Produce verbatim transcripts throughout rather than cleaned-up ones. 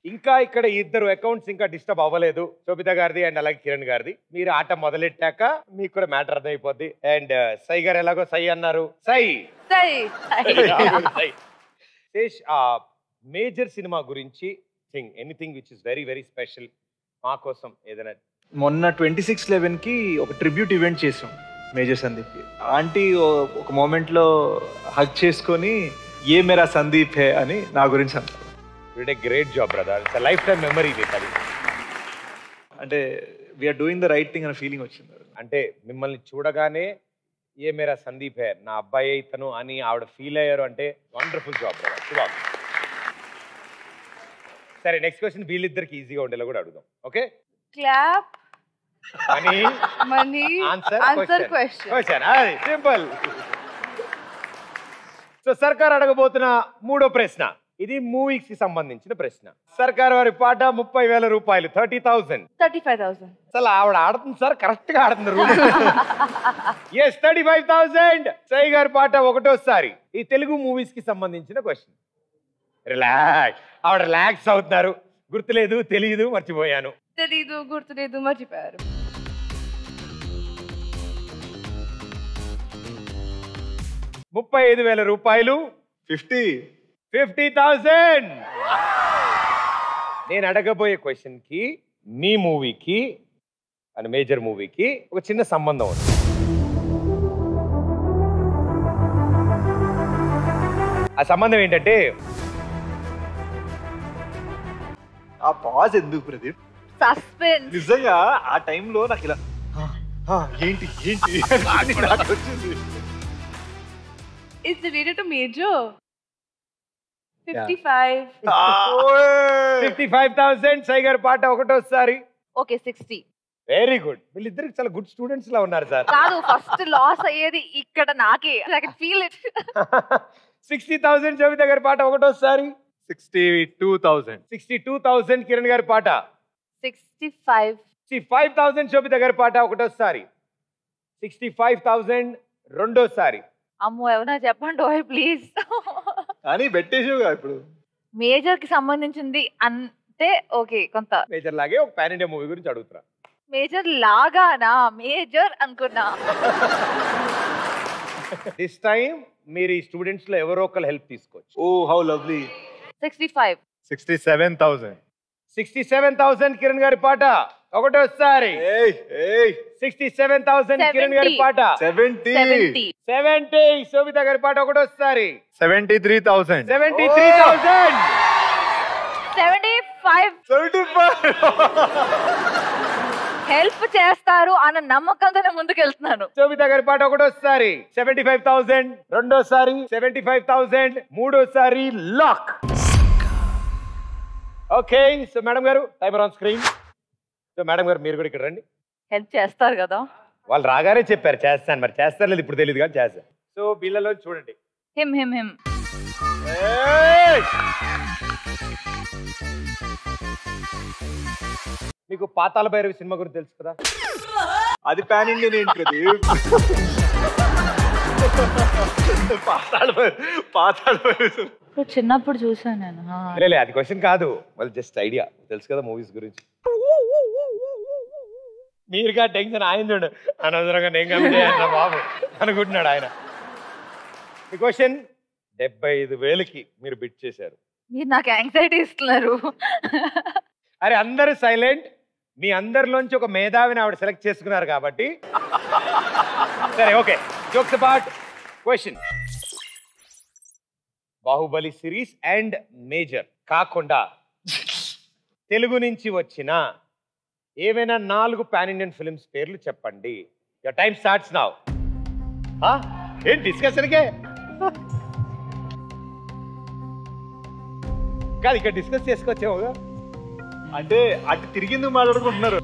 ఇంకా ఇక్కడ ఇద్దరు అకౌంట్స్ ఇంకా డిస్టర్బ్ అవ్వలేదు, శోభిత గారిది అండ్ అలాగే కిరణ్ గారిది. మీరు ఆట మొదలెట్టాక మీకు కూడా మ్యాటర్ అర్థమైపోద్ది. అండ్ సై గారు ఎలాగో సై అన్నారు. సై సై శేష్, ఆ మేజర్ సినిమా గురించి thing anything which is very very special మా కోసం ఏదైనా. మొన్న ట్వంటీ సిక్స్ లెవెన్ కి ఒక ట్రిబ్యూట్ ఈవెంట్ చేసాం మేజర్ సందీప్కి. ఆంటీ ఒక మూమెంట్ లో హగ్ చేసుకొని ఏ మేరా సందీప్ హే అని నా గురించి అన్నారు. Great job brother, it's life time memory. అంటే we're doing the right thing అనే ఫీలింగ్ వచ్చింది. అంటే మిమ్మల్ని చూడగానే ఏ మేరా సందీప్ హే, నా అబ్బాయి ఇతను అని ఆవిడ ఫీల్ అయ్యారు అంటే వండర్ఫుల్ జాబ్ బ్రదర్, శుభాం. సరే నెక్స్ట్ క్వశ్చన్ వీళ్ళిద్దరికి ఈజీగా ఉండేలా కూడా అడుగుదాం. Okay, clap money money answer answer question question అది సింపుల్. సో సర్కార్ అడగబోతున్న మూడో ప్రశ్న, ఇది మూవీస్ కి సంబంధించిన ప్రశ్న. సర్కార్ వారి పాట ముప్పై వేల రూపాయలు, thirty thousand. Thirty five thousand. అసలు ఆవిడ ఆడుతుంది సార్, కరెక్ట్ గా ఆడుతుంది. Yes, thirty five thousand. Sai గారి పాట ఒకటోసారి. ఈ తెలుగు మూవీస్ కి సంబంధించిన క్వశ్చన్. రిలాక్స్, ఆవిడ రిలాక్స్ అవుతున్నారు. గుర్తులేదు, తెలియదు, మర్చిపోయాను. తెలీదు, గుర్తులేదు, మర్చిపోయారు. ముప్పై ఐదు వేల రూపాయలు, ఫిఫ్టీ ఫిఫ్టీ థౌసండ్. నేను అడగబోయే క్వశ్చన్ కి మీ మూవీకి అండ్ మేజర్ మూవీకి ఒక చిన్న సంబంధం ఉంది. ఆ సంబంధం ఏంటంటే, ఆ పాజ్ ఎందుకు ప్రదీప్? సస్పెన్స్. నిజంగా ఆ టైంలో నాకు ఇలా ఏంటి ఏంటి నాకు వచ్చింది. Is related to major? fifty-five. Fifty five thousand. Sai గారి పాట ఒకటోసారి. Okay, sixty. Very good. వీళ్ళిద్దరికి చాలా గుడ్ స్టూడెంట్స్ లా ఉన్నారు సార్. కాదు, ఫస్ట్ లాస్ అయ్యేది ఇక్కడ నాకే. I can feel it. Sixty thousand. Shobhita గారి పాట ఒకటోసారి. Sixty two thousand. Sixty two thousand. Kiran గారి పాట sixty five. Sixty five thousand. Shobhita గారి పాట ఒకటోసారి. సిక్స్టీ ఫైవ్ థౌసండ్ రెండోసారి. అమ్మో, ఎవరైనా చెప్పండి ఓయ్ ప్లీజ్. కానీ పెట్టేసావుగా ఇప్పుడు. మేజర్ కి సంబంధించింది అంటే ఓకే, కొంత మేజర్ లాగే ఒక పాన్ ఇండియా మూవీ గురించి అడుగుతున్నా. మేజర్ లాగానా? మేజర్ అనుకున్నా. దిస్ టైం మీరు ఈ స్టూడెంట్స్ లో ఎవరో ఒకరు హెల్ప్ తీసుకోవచ్చు. Oh how lovely. Sixty five. Sixty seven thousand. Sixty seven thousand. Kiran గారి పాట ఒకటోసారి. Sixty seven thousand. కిరణ్ గారి పాట సెవెంటీ. సెవెంటీ. శోభిత గారి పాట ఒకటోసారి. Seventy three thousand. Seventy three thousand. Seventy five. Seventy five. Help చేస్తారు అన్న నమ్మకంతోనే ముందుకు వెళ్తున్నాను. శోభిత గారి పాట ఒకటోసారి. సెవెంటీ ఫైవ్ థౌసండ్ రెండోసారి. సెవెంటీ ఫైవ్ థౌసండ్ మూడోసారి. లాక్. ఓకే, సో మేడం గారు timer on screen. So madam గారు మీరు కూడా ఇక్కడ రండి. హెల్ప్ చేస్తారు కదా? వాళ్ళు రాగానే చెప్పారు చేస్తాను, మరి చేస్తారు లేదు ఇప్పుడు తెలియదు కానీ చేస్తాను. సో వీళ్ళలో చూడండి. Him him him. మీకు పాతాళ భైరవి సినిమా గురించి తెలుసు కదా? అది పాన్ ఇండియన్ ఏంటి ప్రదీప్? పాతాళ పాతాళ భైరవి చిన్నప్పుడు చూసాను నేను. లే అది క్వశ్చన్ కాదు, వాళ్ళు జస్ట్ ఐడియా. తెలుసు కదా మూవీస్ గురించి. మీరుగా టెన్షన్ ఆయన చూడు, అనవసరంగా నేను కమిటీ బాబు అనుకుంటున్నాడు ఆయన. ఈ క్వశ్చన్ డెబ్బై ఐదు వేలకి మీరు బిట్ చేశారు. మీరు నాకు యాంగ్జైటీ ఇస్తున్నారు. అరే అందరూ సైలెంట్. మీ అందరిలోంచి ఒక మేధావిని ఆవిడ సెలెక్ట్ చేసుకున్నారు కాబట్టి సరే okay. Jokes about question. Baahubali series and Major కాకుండా తెలుగు నుంచి వచ్చిన ఏవైనా నాలుగు పాన్ ఇండియన్ ఫిల్మ్స్ పేర్లు చెప్పండి. Your time starts now. ఏం డిస్కషన్కే కాదు, ఇక్కడ డిస్కస్ చేసుకోవచ్చేమోగా. అంటే అటు తిరిగింది మాట్లాడుకుంటున్నారు.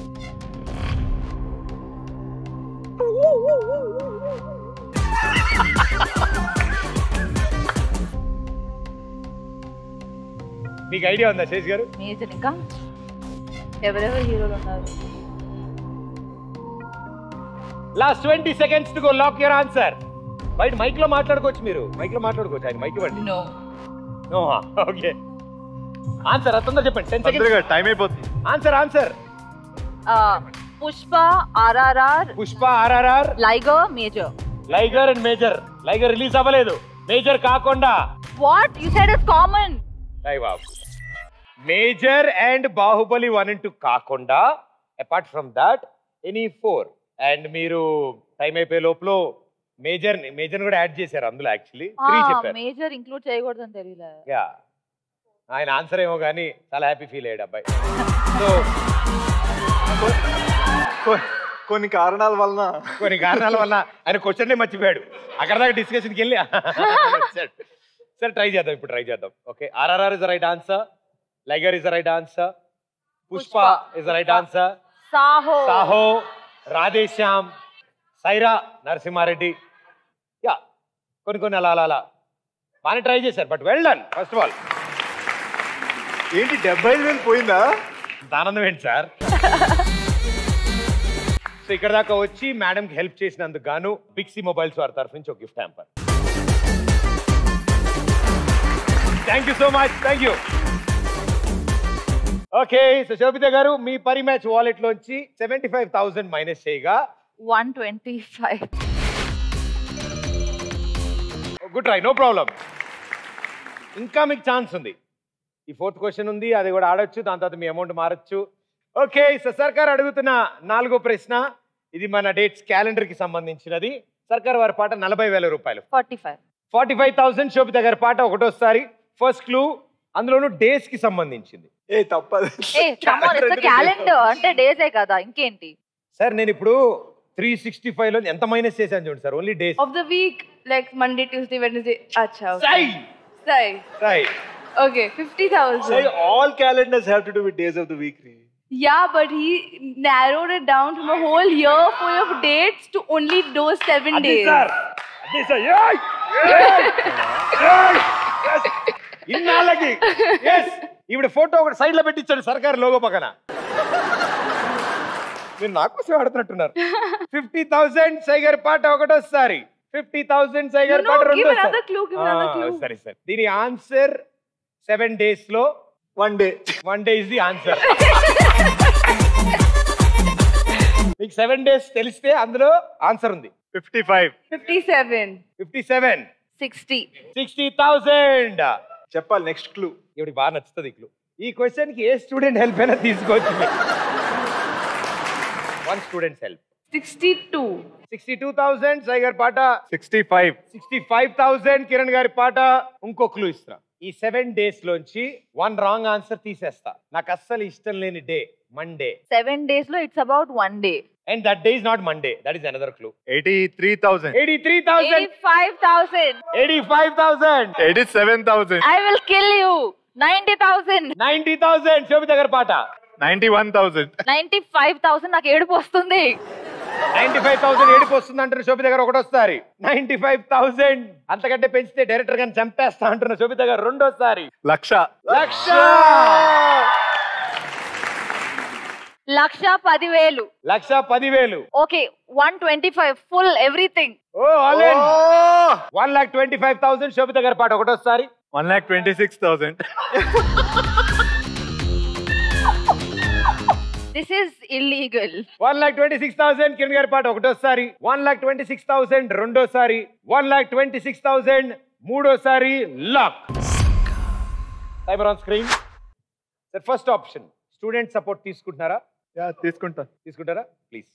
మీకు ఐడియా ఉందా శేష్ గారు? మేజర్ ఇంకా ఎవరెవరు హీరోలు ఉన్నారు? Last twenty seconds to go. Lock your answer. బయట మైక్ లో మాట్లాడుకోవచ్చు, మీరు మైక్ లో మాట్లాడుకోవచ్చు. ఆయన మైక్ ఇవ్వండి. No no okay. ఆన్సర్ తొందర చెప్పండి. టెన్ సెకండ్స్ టైం అయిపోతుంది. Answer answer Pushpa, RRR, Pushpa, RRR, Liger, Major. Liger and Major. Liger release అవ్వలేదు, మేజర్ కాకుండా. What you said is common. Major and Baahubali one and two కాకుండా apart from that any four. And మీరు time అయిపోయే లోపల Major Major కూడా యాడ్ చేశారు అందులో. యాక్చువల్లీ త్రీ చెప్పారు. మేజర్ ఇంక్లూడ్ చేయకూడదని తెలియలే. యా ఆయన ఆన్సర్ ఏమో కానీ చాలా హ్యాపీ ఫీల్ అయ్యాడు అబ్బాయి. సో కొన్ని కారణాల వలన కొన్ని కారణాల వల్ల ఆయన క్వశ్చన్లే మర్చిపోయాడు. అక్కడ దాకా డిస్కషన్కి వెళ్ళి సరే ట్రై చేద్దాం, ఇప్పుడు ట్రై చేద్దాం. Okay, RRR is the right answer, Liger is the right answer, Pushpa is the right answer, Saaho Saaho, Radheshyam, Sye Raa Narasimha Reddy. Yeah కొన్ని కొన్ని అలా అలా అలా బాగానే ట్రై చేశారు. But well done first of all. ఏంటి డెబ్బై ఐదు వేలు పోయిందా? ఆనందం ఏంటి సార్. సో ఇక్కడ దాకా వచ్చి మేడంకి హెల్ప్ చేసినందుకు గాను బిక్సీ మొబైల్స్ వారి తరఫు నుంచి ఒక gift hamper. Thank you so much. Thank you. Okay, so Shobhita గారు మీ పరి మ్యాచ్ వాలెట్ లోంచి సెవెంటీ ఫైవ్ థౌసండ్ మైనస్ చేయగా one twenty five. Good try, no problem. ఇంకా మీకు ఛాన్స్ ఉంది. ఈ ఫోర్త్ క్వశ్చన్ ఉంది, అది కూడా ఆడొచ్చు. దాని తర్వాత మీ అమౌంట్ మారచ్చు. ఓకే, సో సర్కార్ అడుగుతున్న నాలుగో ప్రశ్న, ఇది మన డేట్స్ క్యాలెండర్ కి సంబంధించినది. సర్కార్ వారి పాట నలభై వేల రూపాయలు. Forty five forty five thousand Shobhita గారి పాట ఒకటోసారి. ఫస్ట్ క్లూ అందులోనూ డేస్ కి సంబంధించింది. ఏ తప్పదు. ఏ కమ్ ఆన్, ఇట్స్ క్యాలెండర్ అంటే డేసే కదా, ఇంకేంటి. సార్ నేను ఇప్పుడు త్రీ సిక్స్టీ ఫైవ్ లో ఎంత మైనస్ చేశాను చూడండి sir. Only days of the week, like Monday, Tuesday, Wednesday. Acha. Sai Sai. Sai Okay, fifty thousand. Say all calendars have to do with days of the week. Yeah, but he narrowed it down from a whole year full of dates to only those seven అది days. Sir అది sir ఏయ్ ఏయ్ ఏయ్ yes ఇన్నాళ్ళకి yes ఈవిడ photo ఒకటి side లో పెట్టించాడు సర్కార్ లోగో పక్కన. మీరు నాకు కోసం ఆడుతున్నట్టున్నారు. ఫిఫ్టీ థౌసండ్ సైగర్ పాట ఒకటోసారి. ఫిఫ్టీ థౌసండ్ సైగర్ No, no, పాట give రెండోసారి. another clue, give another clue. సరే సరే దీని ఆన్సర్ సెవెన్ డేస్ లో one day. One day is the answer. మీకు సెవెన్ డేస్ తెలిస్తే అందులో ఆన్సర్ ఉంది. Fifty five. fifty-seven. Fifty seven. Sixty. Sixty thousand. చెప్పాలి నెక్స్ట్ క్లూ. ఇవి బాగా నచ్చుతుంది ఈ క్లూ. ఈ క్వశ్చన్ కి ఏ స్టూడెంట్ హెల్ప్ అయినా తీసుకోవచ్చు. One students help. sixty-two. Sixty two thousand సైగర్ పాట. Sixty five. Sixty five thousand Kiran గారి పాట. ఇంకో క్లూ ఇస్తా. ఈ సెవెన్ డేస్ లోంచి వన్ రాంగ్ ఆన్సర్ తీసేస్తా. నాకు అస్సలు ఇష్టం లేని డే మండే. సెవెన్ డేస్ లో it's about one day. And that day is not Monday. That is another clue. Eighty three thousand. Eighty three thousand. Eighty five thousand. Eighty five thousand. Eighty seven thousand. I will kill you. Ninety thousand. Ninety thousand Shobhita గారి పాట. Ninety one thousand. Ninety five thousand. నాకు ఏడుపు వస్తుంది. Ninety five thousand ఏడుపు వస్తుంది అంటారు శోభిత గారు ఒకటోసారి. నైన్టీ ఫైవ్ థౌసండ్ అంతకంటే పెంచితే డైరెక్టర్ గారిని చంపేస్తా అంటున్న శోభిత గారు రెండోసారి. లక్ష. లక్ష. లక్ష పదివేలు. లక్ష పదివేలు. Okay, one twenty five full everything. Oh all one lakh twenty five thousand Shobhita గారి పాట ఒకటోసారి. One lakh twenty six thousand. This is illegal. One lakh twenty six thousand Kiran గారి పాట ఒకటోసారి. One lakh twenty six thousand రెండోసారి. One lakh twenty six thousand మూడోసారి. Lock. Timer on screen. Sir first option student support తీసుకుంటున్నారా? తీసుకుంటా. తీసుకుంటారా ప్లీజ్.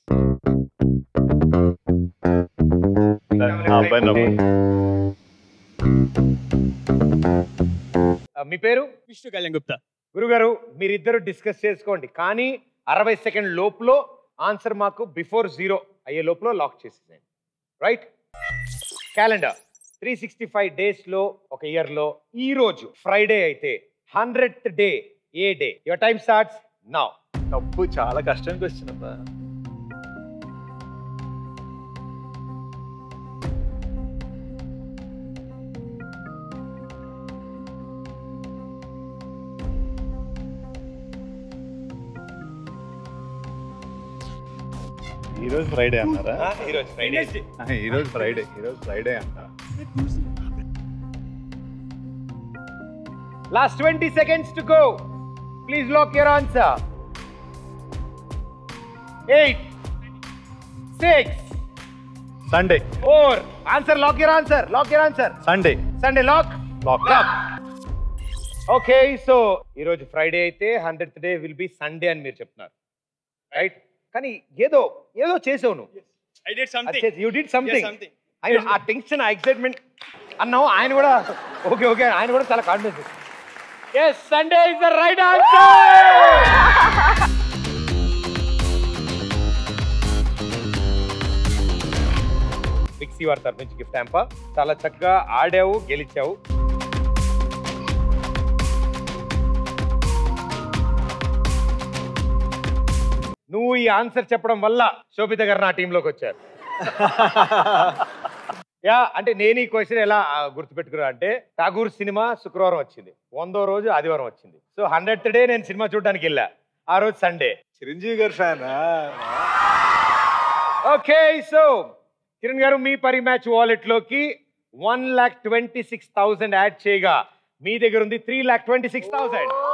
మీ పేరు? విష్ణు కళ్యాణ్ గుప్తా. గురుగారు మీరిద్దరు డిస్కస్ చేసుకోండి, కానీ అరవై సెకండ్ లోపల ఆన్సర్ మాకు బిఫోర్ జీరో అయ్యే లోపల లాక్ చేసేసేయండి. Right? Calendar three sixty five days లో ఒక ఇయర్ లో ఈ రోజు ఫ్రైడే అయితే హండ్రెడ్ డే ఏ day? Your time starts now. తప్పు చాలా కష్టం క్వశ్చన్ అబ్బా. ఈ రోజు ఫ్రైడే అన్నారా? ఈ రోజు ఫ్రైడే. ఈ రోజు ఫ్రైడే. ఈ రోజు ఫ్రైడే అంట. Last twenty seconds to go. Please lock your answer. Eight, six, Sunday. Four. Answer, lock your answer. Lock your answer. Sunday. Sunday lock. Lock. Lock. Okay, so ఈరోజు Friday అయితే hundred day will be Sunday అని మీరు చెప్తున్నారు, right? కానీ ఏదో ఏదో చేసావు నువ్వు. I did something. You did something. Yes, something. ఆ టెన్షన్, ఆ ఎక్సైట్మెంట్ అన్నావు. ఆయన కూడా ఓకే ఓకే ఆయన కూడా చాలా confidence. Yes, Sunday is the right answer. మిక్సీ వారి తరఫు నుంచి గిఫ్ట్ హ్యాంపర్. చాలా చక్కగా ఆడావు, గెలిచావు. నువ్వు ఈ ఆన్సర్ చెప్పడం వల్ల శోభిత గారు నా టీంలోకి వచ్చారు. యా, అంటే నేను ఈ క్వశ్చన్ ఎలా గుర్తుపెట్టుకున్నా అంటే, ఠాగూర్ సినిమా శుక్రవారం వచ్చింది, వందో రోజు ఆదివారం వచ్చింది. సో హండ్రెడ్ డే నేను సినిమా చూడడానికి వెళ్ళా, ఆ రోజు సండే. చిరంజీవి గారు ఫ్యాన్. ఓకే, సో కిరణ్ గారు మీ పరి మ్యాచ్ వాలెట్ లోకి one lakh twenty six thousand add చేయగా మీ దగ్గర ఉంది three lakh twenty six thousand.